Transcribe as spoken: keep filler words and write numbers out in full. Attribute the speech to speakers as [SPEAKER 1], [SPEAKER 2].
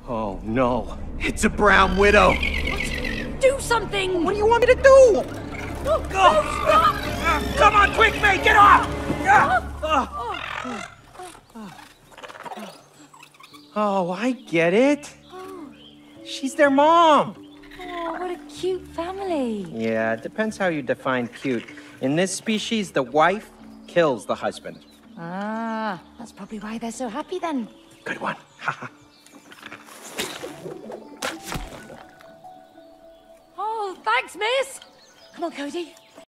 [SPEAKER 1] Oh, no. It's a brown widow.
[SPEAKER 2] Do something!
[SPEAKER 1] What do you want me to do?
[SPEAKER 2] No,
[SPEAKER 1] Go!
[SPEAKER 2] no, stop!
[SPEAKER 1] Uh, come on, quick, mate! Get off! Oh, I get it. She's their mom.
[SPEAKER 2] Oh, what a cute family.
[SPEAKER 1] Yeah, it depends how you define cute. In this species, the wife kills the husband.
[SPEAKER 2] Ah, that's probably why they're so happy then.
[SPEAKER 1] Good one. Haha.
[SPEAKER 2] Oh, thanks, miss. Come on, Cody.